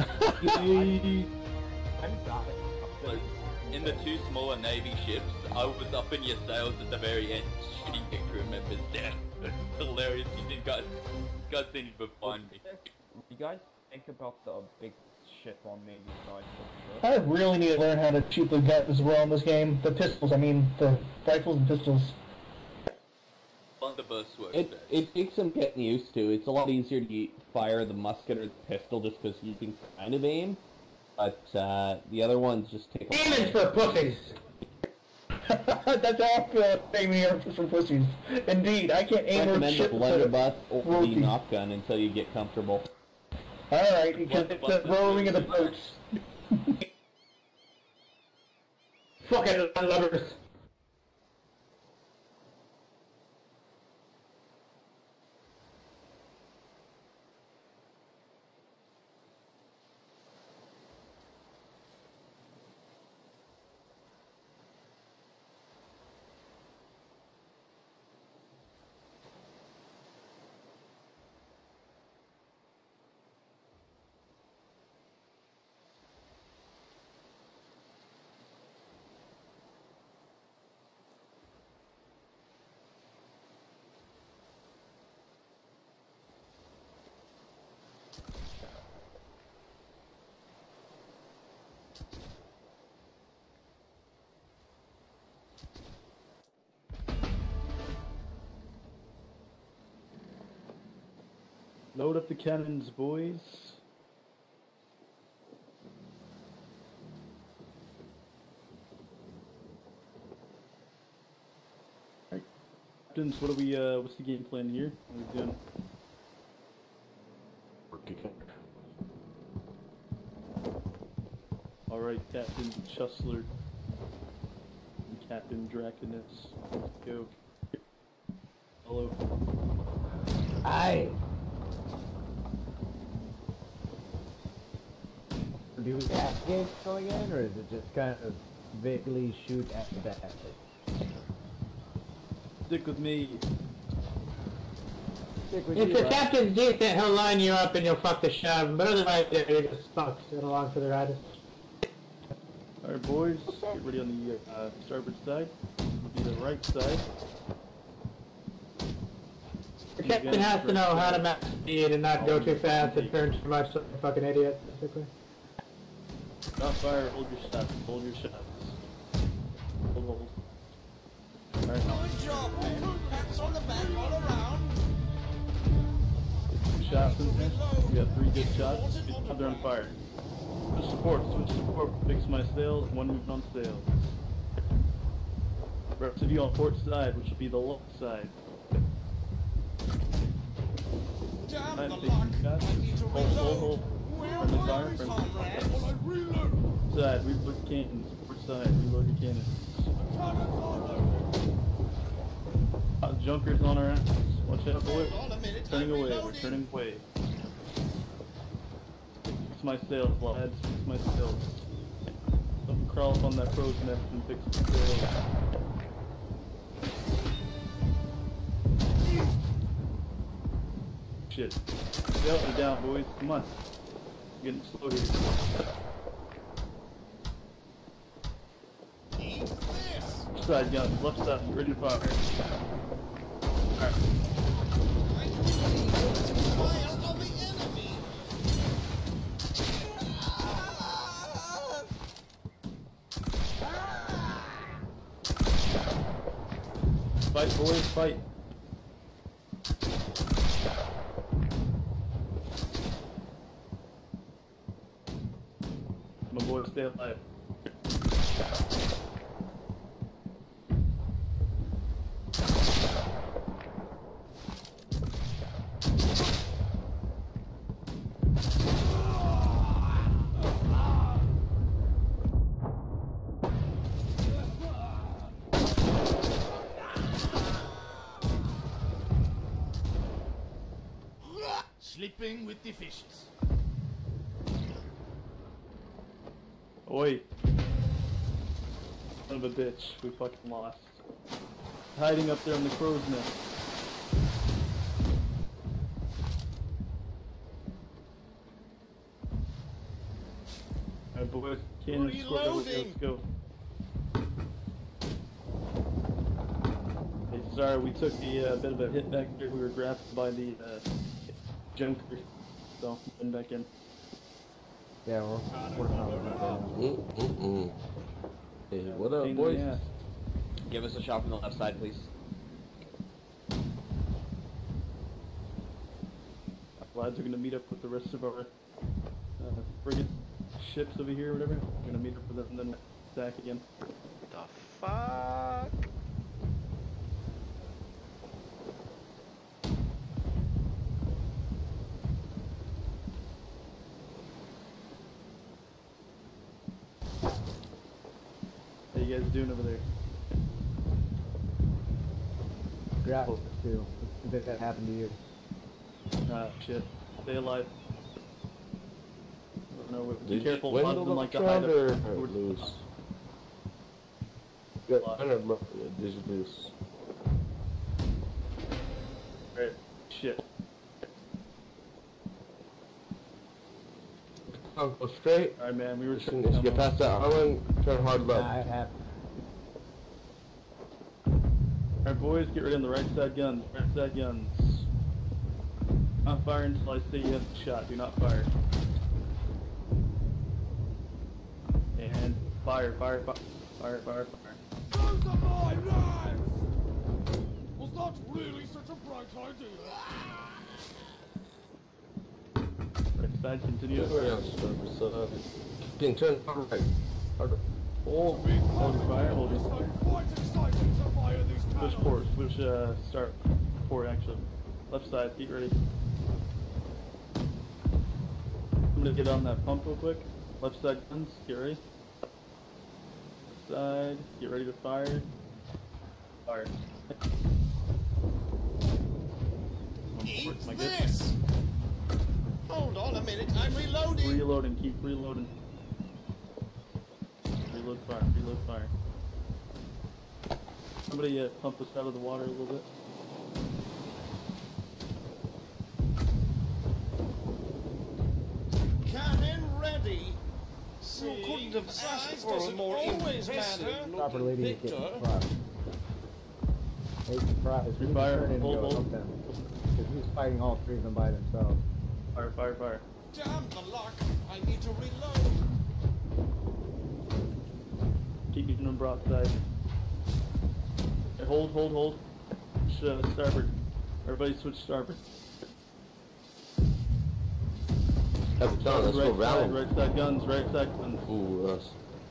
Like, in the two smaller navy ships, I was up in your sails at the very end, shooting your crew members down. It's hilarious. You didn't guys, you guys didn't even find me. You guys think about the big ship on Navy side? I really need to learn how to shoot the guns as well in this game. The pistols, I mean, the rifles and pistols. Thunderburst works It, best. it takes some getting used to. It's a lot easier to fire the musket or the pistol just because you can kind of aim. But uh, the other ones just take a Aiming's for pussies! That's how I feel aiming here for pussies. Indeed, I can't aim or recommend the shit for blunderbuss or the rookies. knock gun until you get comfortable. Alright, because it's the rolling of the boats. Fuck it, lovers. Load up the cannons, boys. Alright, captains, what are we, uh, what's the game plan here? What are we doing? We're kicking. Alright, Captain Chusler and Captain Draconus. Let's go. Hello. Aye. do that gates going in, or is it just kind of vaguely shoot at the back? Stick with me. Stick with If you, the right? captain's decent, he'll line you up and you'll fuck the shove, but otherwise you're just fucked along for the ride. Alright boys, get ready on the uh, starboard side. It'll be the right side. The captain has to know how to map speed and not go too fast and turn too much like a fucking idiot, basically. Not fire, hold your shots, hold your shots. Hold, hold. Alright. Good job, men. Pats on the back all around. Shots in there. We got three good shots. They're on fire. Switch support, switch support. Fix my sails, one movement on sails. Reps of you on port side, which will be the left side. Damn Nice, the take luck. some shots. I need to Hold, hold, reload. hold. Where Friendly are fire, my friendly comrades? fire. While I reload. Side, reload your cannons. Port side, reload your cannons. Uh, Junkers on our ass. Watch out, boy. Hold on a minute, Turning I'm away, we're reloading. turning away. Fix my sails, lads. Fix my sails. Don't crawl up on that crow's nest and fix the sails. Shit. Sails are down, boys. Come on. Getting slow here. Eat this. Left side guns, left side, ready to fire. Alright. Fire on the enemy. Fight, boys, fight. My boys, stay alive. Sleeping with the fishes. Oh, wait. Son of a bitch, we fucking lost. Hiding up there in the crow's nest. Alright boys, cannon squad, let's go. Hey, sorry, we took a uh, bit of a hit back there. We were grappled by the uh, junker, so I'm back in. Yeah, we're working on it. Mm-mm-mm. Hey, what up, Pain in the boys? ass. Give us a shot from the left side, please. Lads are gonna meet up with the rest of our uh, frigate ships over here, or whatever. We're gonna meet up with them and then attack again. The fuck? How you guys doing over there? Grapple too. If that happened to you. Ah, shit. Stay alive. No, be Did you careful. win A lot the of them like to last hide round up or towards- lose? Good. I don't know. Did you lose? Alright. Shit. Oh, go straight. Alright, man. We were As soon as you get past that island, turn hard left. I have. Alright, boys, get ready on the right side guns. Right side guns. Not fire until I say you have the shot. Do not fire. And fire, fire, fire, fire, fire, fire. Those are my lives! Was that really such a bright idea? Right side, continue to Yeah, fire. so, so, can turn hard right. Hard. Hold, hold your fire, hold your fire. I'm quite excited to fire these Switch cannons. port, switch, uh, start. Port, actually. Left side, get ready. I'm gonna get on that pump real quick. Left side guns, get ready. Left side, get ready to fire. Fire. Eat Am I good? this! Hold on a minute, I'm reloading. Reloading, keep reloading. reload fire, reload fire. Somebody uh, pump us out of the water a little bit. Cannon ready. You couldn't have asked for a more impressive Proper looking lady to get victor. across. Hey, surprise. We need to Fire, turn and hold, go hold. help them. Because he's fighting all three of them by themselves. Fire, fire, fire. Damn the luck. I need to reload. Keep getting them broadside. Hey, hold, hold, hold. Switch, uh, starboard. Everybody switch starboard. Capitan, let's right go side, round. right side guns, right side guns. Ooh, us.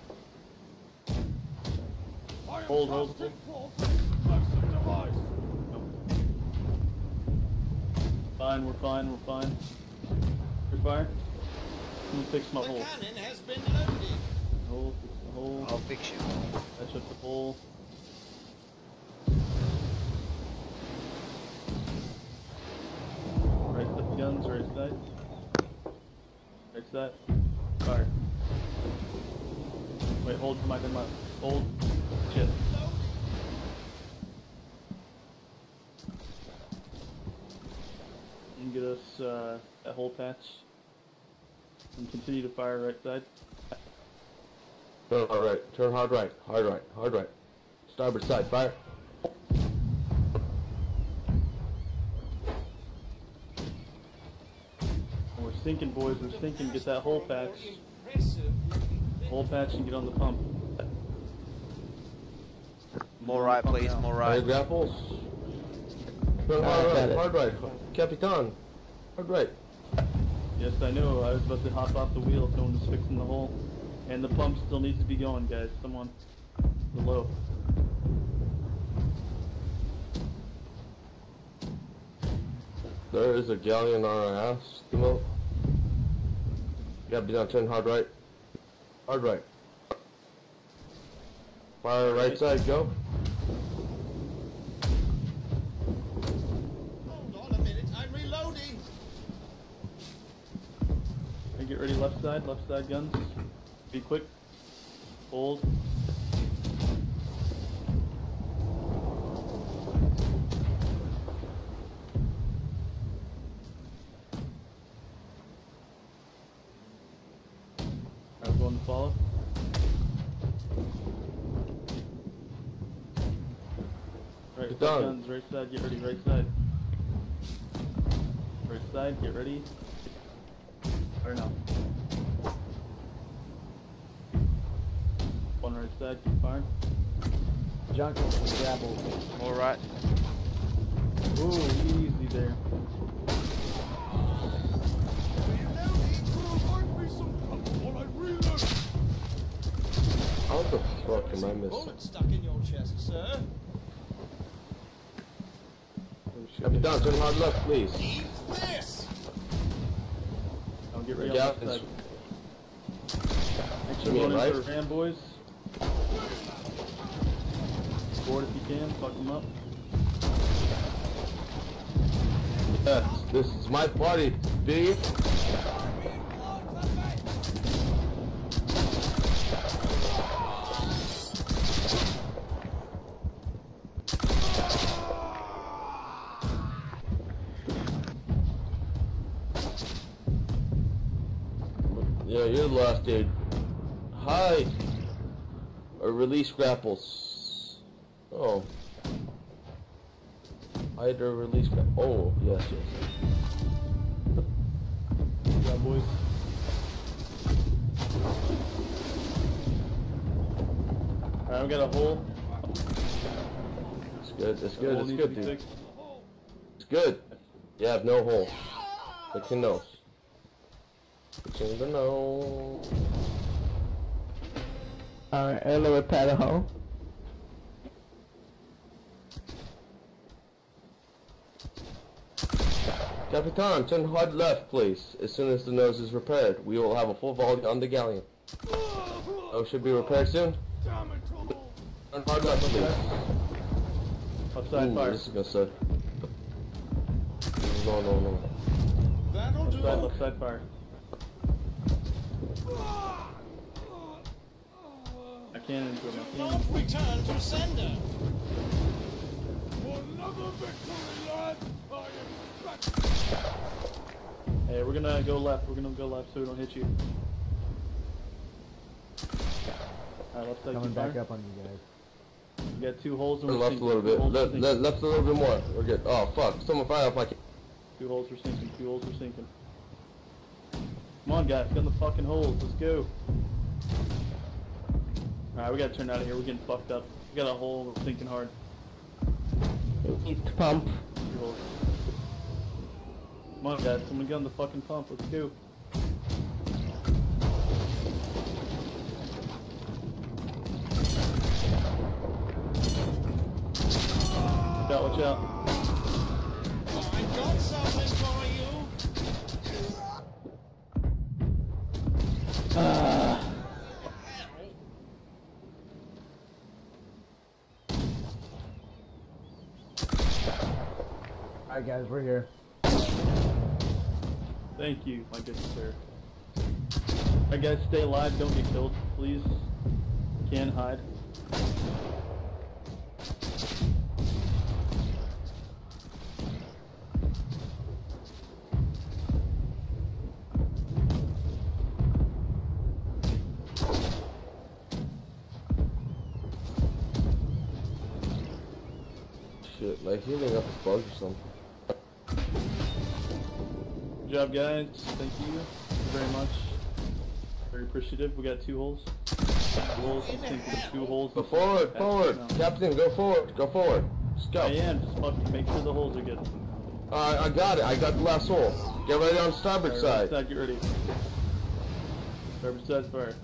Hold, hold, hold. Fine, we're fine, we're fine. Good fire. Let me fix my The hole. cannon has been loaded. Hole, fix the hole. I'll fix you. Patch up the hole. Right side guns, right side. Right side. Fire. Wait, hold my my hold. Shit. You can get us uh, that whole patch. And continue to fire right side. Turn hard right. Turn hard right. Hard right. Hard right. Starboard side. Fire. We're sinking, boys. We're sinking. Get that whole patch. Whole patch and get on the pump. More right, please. More right. Fire grapples. Turn hard right. Hard right. Capitan. Hard right. Yes, I know. I was about to hop off the wheel. Someone was fixing the hole. And the pump still needs to be going, guys. Someone below. There is a galleon on our ass. Come up. Gotta be down. Turn hard right. Hard right. Fire right side. Go. Hold on a minute. I'm reloading. Okay, get ready. Left side. Left side guns. Be quick. Hold. I'm going to follow. Right side Done. guns, right side, get ready, right side. Right side, get ready. Or no. One right side, keep firing. Junkin and grapple. More right. Ooh, easy there. How the fuck am I missing? Bullet stuck in your chest, sir. Capitan, turn hard left, please. Eat this. I'll get ready on Yeah, left side. Make sure Me going in right? for Ram, boys. Board if you can, fuck them up. Yes, this is my party, B. Yeah, you're the last dude. Hide! Or release grapples. Oh. Hide or release gra- Oh, yes, yes. Yeah, boys. Alright, we got a hole. It's good, it's The good, hole it's needs to good, be dude. fixed. It's good. You have no hole. Fix your nose. Fixing the nose. Alright, hello, repair the hole. Capitan, turn hard left, please. As soon as the nose is repaired, we will have a full volley on the galleon. Oh, should be repaired soon? Turn hard left, please. Outside Ooh, fire. this is gonna suck. No, no, no. That'll do. Left side, left side fire. cannons or my Do cannons. not return to sender. Another victory, lad! I am back. Hey, we're gonna go left. We're gonna go left so we don't hit you. Alright, left side. Coming keep back fire. up on you guys. We got two holes and we're Left a sinking. little Two bit. holes we're Left, sinking. left, left a little bit more. We're good. Oh fuck! Someone fire off my. Two holes we're sinking. Two holes we're sinking. Come on, guys, get in the fucking holes. Let's go. Alright, we gotta turn out of here. We're getting fucked up. We got a hole. We're sinking hard. Need to pump. Two holes. Come on, guys. Someone get on the fucking pump. Let's go. Watch out, watch out. I got something for you. Ah. Alright guys, we're here. Thank you, my good sir. Alright guys, stay alive, don't get killed, please. You can hide. Shit, like healing up a bug or something. Good job guys, thank you very much. Very appreciative. We got two holes. Two holes, I think there's two holes. Go forward, forward. No. Captain, go forward, go forward. Just go. I am, just fucking make sure the holes are good. Alright, I got it. I got the last hole. Get ready on the starboard Alright, side. right side, get ready. Starboard side, fire.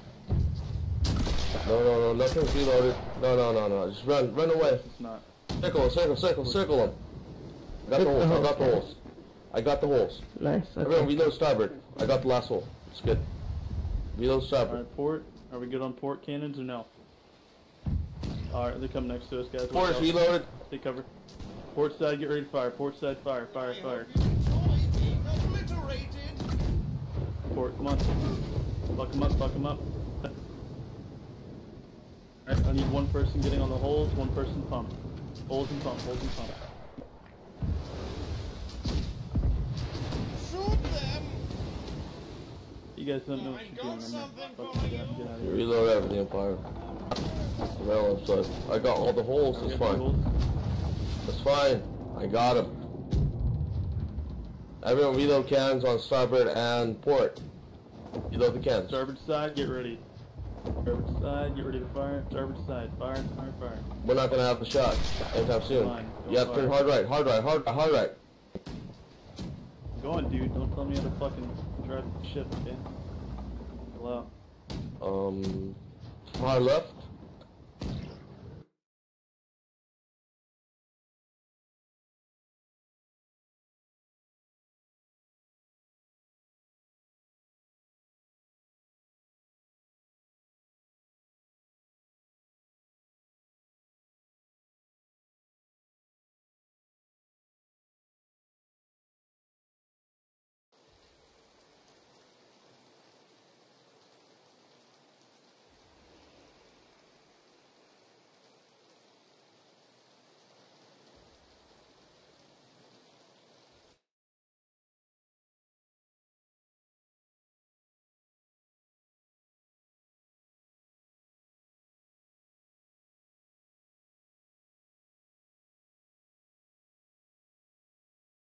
No, no, no, nothing's reloaded. No, no, no, no. Just run, run away. It's not. Circle, circle, circle, circle them. I got the holes, I got the holes. I got the holes. Nice. Everyone, reload starboard. I got the last hole. It's good. Reload starboard. Alright, port. Are we good on port cannons or no? Alright, they're coming next to us, guys. Port is Watch out. reloaded. Stay cover. Port side, get ready to fire. Port side, fire, fire, fire. Obliterated. Port, come on. Fuck them up, fuck them up. Alright, I need one person getting on the holes, one person pump. Holes and pump, holes and pump. Shoot them. You guys don't know what you're doing. I'm gonna fucking get, get out of here. Reload everything, Empire. Well, I'm sorry. I got all the holes. It's fine. That's fine. I got them. Everyone reload cannons on starboard and port. Reload the cannons. Starboard side, get ready. Starboard side, get ready to fire. Starboard side, fire, fire, fire. We're not gonna have the shot anytime soon. Fine, You have to turn hard right, hard right, hard right, hard right. Go on, dude. Don't tell me how to fucking drive the ship, okay? Hello. Um, hard left.